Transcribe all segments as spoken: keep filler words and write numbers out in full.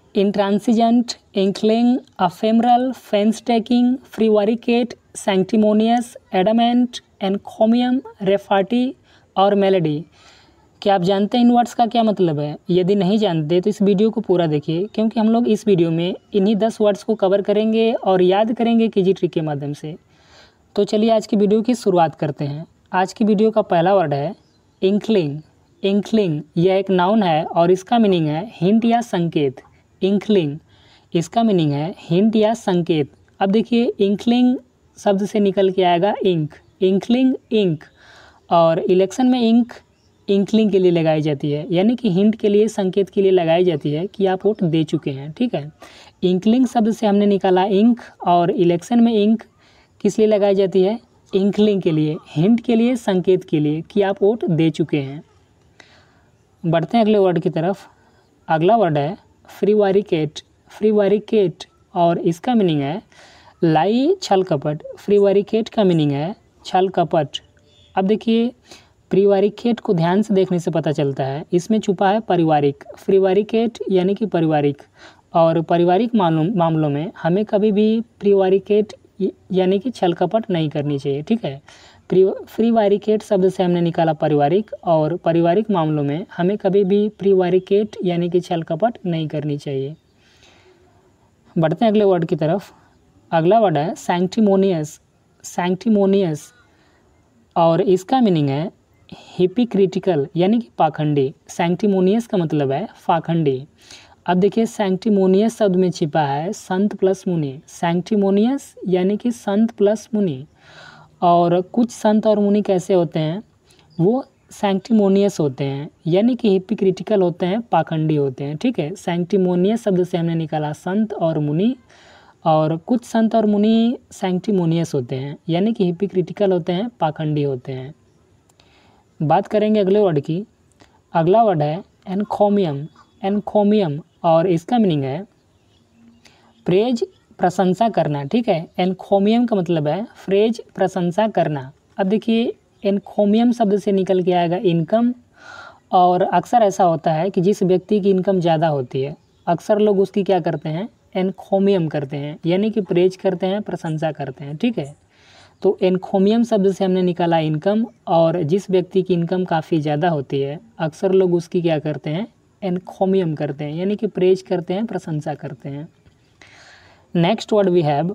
इंट्रांसिजेंट, inkling, अफेमरल, फेंसटेकिंग, फ्रीवारिकेट, सैंक्टिमोनियस, adamant, एनकोमियम, रेफाटी और melody. क्या आप जानते हैं इन वर्ड्स का क्या मतलब है? यदि नहीं जानते तो इस वीडियो को पूरा देखिए, क्योंकि हम लोग इस वीडियो में इन्हीं दस वर्ड्स को कवर करेंगे और याद करेंगे कीजी ट्रिक के माध्यम से। तो चलिए आज की वीडियो की शुरुआत करते हैं। आज की वीडियो का पहला वर्ड है इंक्लिंग। इंक्लिंग यह एक नाउन है और इसका मीनिंग है हिंट या संकेत। इंक्लिंग इसका मीनिंग है हिंट या संकेत। अब देखिए इंक्लिंग शब्द से निकल के आएगा इंक। इंक्लिंग इंक, और इलेक्शन में इंक इंक्लिंग के लिए लगाई जाती है, यानी कि हिंट के लिए, संकेत के लिए लगाई जाती है कि आप वोट दे चुके हैं। ठीक है, इंक्लिंग शब्द से हमने निकाला इंक, और इलेक्शन में इंक किस लिए लगाई जाती है? इंक्लिंग के लिए, हिंट के लिए, संकेत के लिए कि आप वोट दे चुके हैं। बढ़ते हैं अगले वर्ड की तरफ। अगला वर्ड है फ्रीवारिकेट। फ्रीवारिकेट, और इसका मीनिंग है लाई, छल कपट। फ्रीवारिकेट का मीनिंग है छल कपट। अब देखिए प्रीवारिकेट को ध्यान से देखने से पता चलता है इसमें छुपा है पारिवारिक। फ्रीवारिकेट यानी कि पारिवारिक, और पारिवारिक मामलों मामलों में हमें कभी भी प्रीवारिकेट यानी कि छल कपट नहीं करनी चाहिए। ठीक है, प्री फ्रीवारिकेट शब्द से हमने निकाला पारिवारिक, और पारिवारिक मामलों में हमें कभी भी प्रीवारिकेट यानी कि छल कपट नहीं करनी चाहिए। बढ़ते हैं अगले वर्ड की तरफ। अगला वर्ड है सैंक्टिमोनियस। सैंक्टिमोनियस, और इसका मीनिंग है हिपोक्रिटिकल यानी कि पाखंडी। सैंक्टिमोनियस का मतलब है पाखंडी। अब देखिए सैंक्टिमोनियस शब्द में छिपा है संत प्लस मुनि। सैंक्टिमोनियस यानी कि संत प्लस मुनि, और कुछ संत और मुनि कैसे होते हैं? वो सैंक्टिमोनियस होते हैं, यानी कि हिपोक्रिटिकल होते हैं, पाखंडी होते हैं। ठीक है, सैंक्टिमोनियस शब्द से हमने निकाला संत और मुनि, और कुछ संत और मुनि सैंक्टिमोनियस होते हैं, यानी कि हिपोक्रिटिकल होते हैं, पाखंडी होते हैं। बात करेंगे अगले वर्ड की। अगला वर्ड है एनकोमियम। एनकोमियम, और इसका मीनिंग है प्रेज, प्रशंसा करना। ठीक है, एनकोमियम का मतलब है फ्रेज, प्रशंसा करना। अब देखिए एनकोमियम शब्द से निकल के आएगा इनकम, और अक्सर ऐसा होता है कि जिस व्यक्ति की इनकम ज़्यादा होती है अक्सर लोग उसकी क्या करते हैं? एनकोमियम करते हैं, यानी कि प्रेज करते हैं, प्रशंसा करते हैं। ठीक है, तो एनकोमियम शब्द से हमने निकाला इनकम, और जिस व्यक्ति की इनकम काफ़ी ज़्यादा होती है अक्सर लोग उसकी क्या करते हैं? एनकोमियम करते हैं, यानी कि प्रेज करते हैं, प्रशंसा करते हैं। Next word we have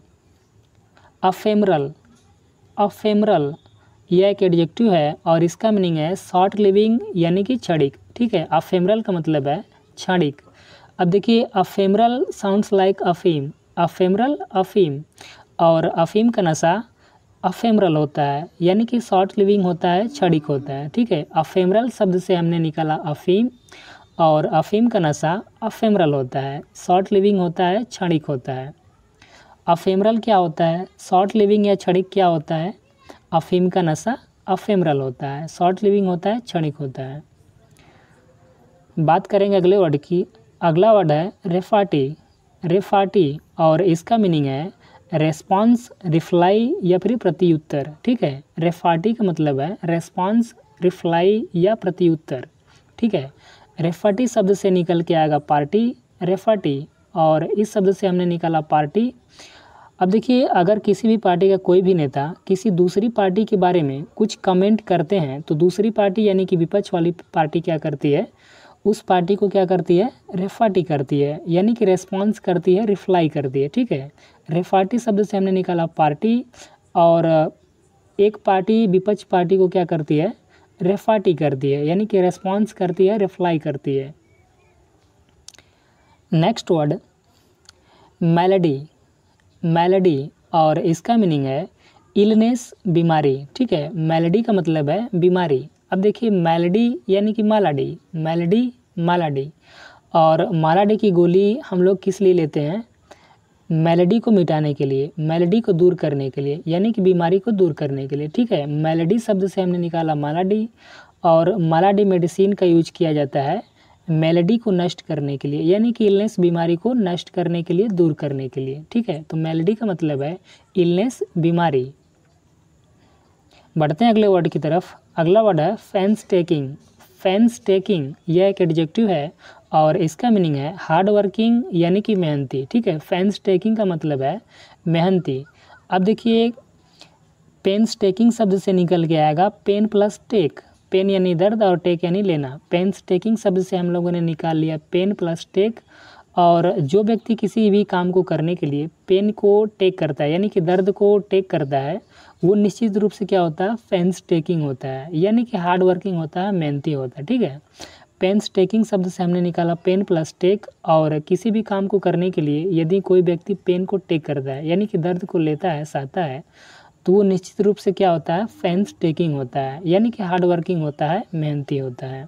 ephemeral. Ephemeral यह एक एडजेक्टिव है और इसका मीनिंग है शॉर्ट लिविंग यानी कि क्षणिक। ठीक है, अफेमरल का मतलब है क्षणिक। अब देखिए अफेमरल साउंड्स लाइक अफीम। अफेमरल अफीम, और अफीम का नशा अफेमरल होता है, यानी कि शॉर्ट लिविंग होता है, क्षणिक होता है। ठीक है, अफेमरल शब्द से हमने निकाला अफीम, और अफीम का नशा अफेमरल होता है, शॉर्ट लिविंग होता है, क्षणिक होता है। अफेमरल क्या होता है? शॉर्ट लिविंग या क्षणिक क्या होता है? अफीम का नशा अफेमरल होता है, शॉर्ट लिविंग होता है, क्षणिक होता है। बात करेंगे अगले वर्ड की। अगला वर्ड है रेफाटी। रेफाटी, और इसका मीनिंग है रेस्पॉन्स, रिफ्लाई या फिर प्रत्युत्तर। ठीक है, रेफाटी का मतलब है रेस्पॉन्स, रिफ्लाई या प्रत्युत्तर। ठीक है, रेफाटी शब्द से निकल के आएगा पार्टी, रेफाटी, और इस शब्द से हमने निकाला पार्टी। अब देखिए अगर किसी भी पार्टी का कोई भी नेता किसी दूसरी पार्टी के बारे में कुछ कमेंट करते हैं तो दूसरी पार्टी यानी कि विपक्ष वाली पार्टी क्या करती है? उस पार्टी को क्या करती है? रेफाटी करती है, यानी कि रेस्पॉन्स करती है, रिफ्लाई करती है। ठीक है, रेफाटी शब्द से हमने निकाला पार्टी, और एक पार्टी विपक्ष पार्टी को क्या करती है? रेफाटी करती है, यानी कि रेस्पॉन्स करती है, रिफ्लाई करती है। Next word melody. मेलेडी, और इसका मीनिंग है इलनेस, बीमारी। ठीक है, मेलेडी का मतलब है बीमारी। अब देखिए मेलेडी यानी कि मालाडी, मेलेडी मालाडी, और मालाडी की गोली हम लोग किस लिए लेते हैं? मेलेडी को मिटाने के लिए, मेलेडी को दूर करने के लिए, यानी कि बीमारी को दूर करने के लिए। ठीक है, मेलेडी शब्द से हमने निकाला मालाडी, और मालाडी मेडिसिन का यूज किया जाता है मेलेडी को नष्ट करने के लिए, यानी कि इलनेस, बीमारी को नष्ट करने के लिए, दूर करने के लिए। ठीक है, तो मेलेडी का मतलब है इलनेस, बीमारी। बढ़ते हैं अगले वर्ड की तरफ। अगला वर्ड है फेंस टेकिंग। फेंस टेकिंग यह एक एडजेक्टिव है और इसका मीनिंग है हार्ड वर्किंग यानी कि मेहनती, ठीक है। पेन्स टेकिंग का मतलब है मेहनती। अब देखिए पेन्स टेकिंग शब्द से निकल के आएगा पेन प्लस टेक, पेन यानी दर्द और टेक यानी लेना। पेन्स टेकिंग शब्द से हम लोगों ने निकाल लिया पेन प्लस टेक, और जो व्यक्ति किसी भी काम को करने के लिए पेन को टेक करता है यानी कि दर्द को टेक करता है, वो निश्चित रूप से क्या होता है, पेन्स टेकिंग होता है, यानी कि हार्ड वर्किंग होता है, मेहनती होता है, ठीक है। पेन्स टेकिंग शब्द से हमने निकाला पेन प्लस टेक, और किसी भी काम को करने के लिए यदि कोई व्यक्ति पेन को टेक करता है यानी कि दर्द को लेता है, सहता है, तो वो निश्चित रूप से क्या होता है, पेन्स टेकिंग होता है, यानी कि हार्ड वर्किंग होता है, मेहनती होता है।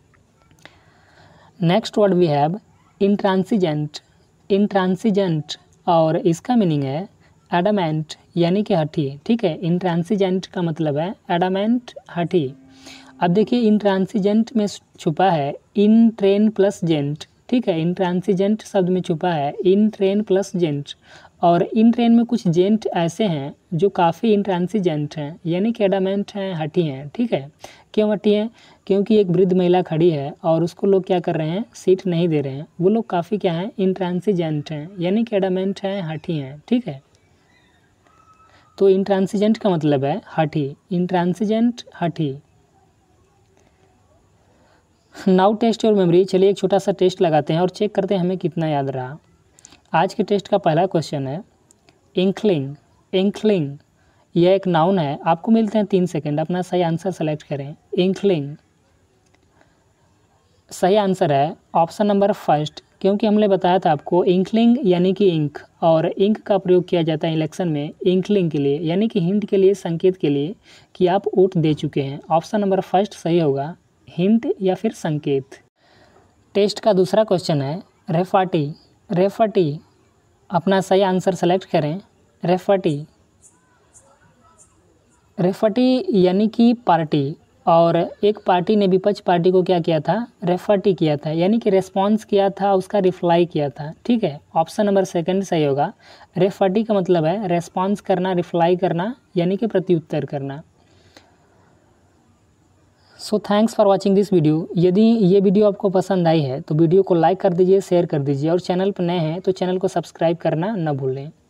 Next word we have intransigent. Intransigent और इसका मीनिंग है एडामेंट यानी कि हठी, ठीक है। इंट्रांसिजेंट का मतलब है एडामेंट, हठी। अब देखिए इंट्रांसिजेंट में छुपा है इन ट्रेन प्लस जेंट, ठीक है। इंट्रांसिजेंट शब्द में छुपा है इन ट्रेन प्लस जेंट, और इन ट्रेन में कुछ जेंट ऐसे हैं जो काफ़ी इंट्रांसिजेंट हैं, यानी कि एडामेंट हैं, हठी हैं, ठीक है। क्यों हठी हैं? क्योंकि एक वृद्ध महिला खड़ी है और उसको लोग क्या कर रहे हैं, सीट नहीं दे रहे हैं। वो लोग काफ़ी क्या हैं, इंट्रांसिजेंट हैं, यानी कि एडामेंट हैं, हठी हैं, ठीक है। तो इंट्रांसिजेंट का मतलब है हठी, इंट्रांसिजेंट, हठी। Now test your memory. चलिए एक छोटा सा टेस्ट लगाते हैं और चेक करते हैं हमें कितना याद रहा। आज के टेस्ट का पहला क्वेश्चन है इंक्लिंग। इंक्लिंग यह एक नाउन है, आपको मिलते हैं तीन सेकंड, अपना सही आंसर सेलेक्ट करें। इंक्लिंग सही आंसर है ऑप्शन नंबर फर्स्ट, क्योंकि हमने बताया था आपको इंक्लिंग यानी कि इंक, और इंक का प्रयोग किया जाता है इलेक्शन में इंक्लिंग के लिए, यानी कि हिंट के लिए, संकेत के लिए कि आप वोट दे चुके हैं। ऑप्शन नंबर फर्स्ट सही होगा, हिंट या फिर संकेत। टेस्ट का दूसरा क्वेश्चन है रेफाटी। रेफाटी अपना सही आंसर सेलेक्ट करें। रेफाटी रेफाटी यानी कि पार्टी, और एक पार्टी ने विपक्ष पार्टी को क्या किया था, रेफाटी किया था, यानी कि रेस्पॉन्स किया था, उसका रिप्लाई किया था, ठीक है। ऑप्शन नंबर सेकंड सही होगा। रेफाटी का मतलब है रेस्पॉन्स करना, रिप्लाई करना, यानी कि प्रत्युत्तर करना। So thanks for watching this video. यदि ये वीडियो आपको पसंद आई है तो वीडियो को लाइक कर दीजिए, शेयर कर दीजिए, और चैनल पर नए हैं तो चैनल को सब्सक्राइब करना न भूलें।